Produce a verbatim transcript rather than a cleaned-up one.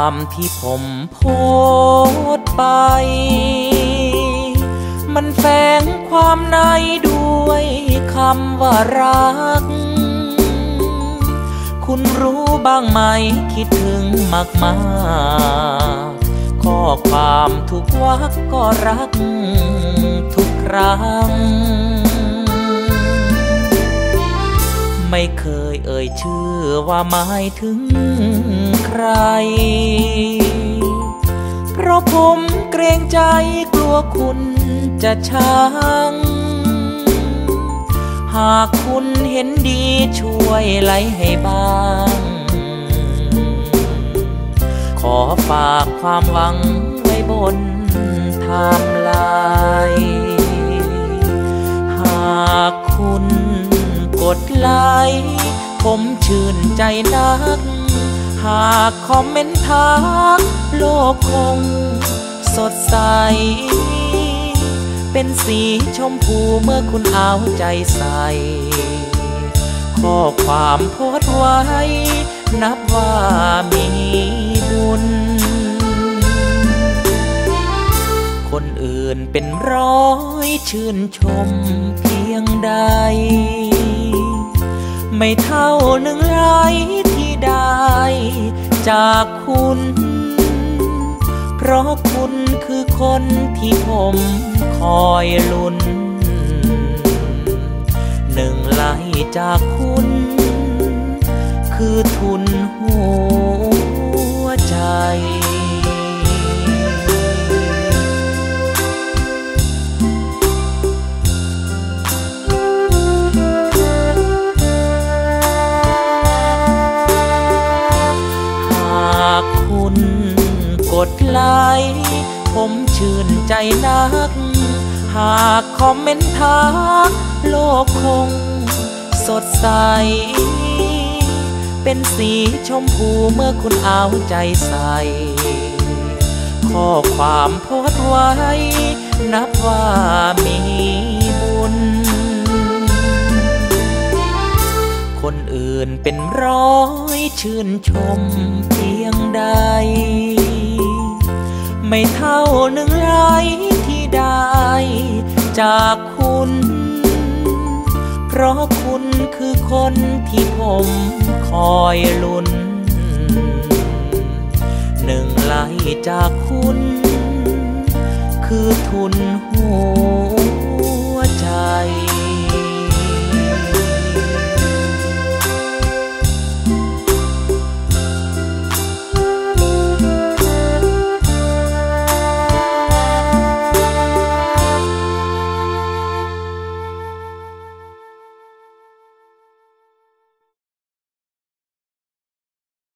ามที่ผมโพสต์ไปมันแฝงความในด้วยคำว่ารักคุณรู้บ้างไหมคิดถึงมากมากข้อความทุกวรรคก็รักทุกครั้งไม่เคยเอ่ยชื่อว่าหมายถึงใครเพราะผมเกรงใจกลัวคุณจะชังหากคุณเห็นดีช่วยไล่ให้บ้างขอฝากความหวังไว้บนไทม์ไลน์หากคุณกดไลค์ผมชื่นใจนักหากคอมเมนต์ทักโลกคงสดใสเป็นสีชมพูเมื่อคุณเอาใจใส่ข้อความโพสต์ไว้นับว่ามีบุญคนอื่นเป็นร้อยชื่นชมเพียงใดไม่เท่าหนึ่งไลค์ที่ได้จากคุณเพราะคุณคือคนที่ผมคอยลุ้นหนึ่งไลค์จากคุณคือทุนหัวใจกดไลค์ผมชื่นใจนักหากคอมเมนต์ทักโลกคงสดใสเป็นสีชมพูเมื่อคุณเอาใจใส่ข้อความโพสต์ไว้นับว่ามีบุญคนอื่นเป็นร้อยชื่นชมเพียงใดไม่เท่าหนึ่งไลค์ที่ได้จากคุณเพราะคุณคือคนที่ผมคอยลุ้นหนึ่งไลค์จากคุณคือทุนหัว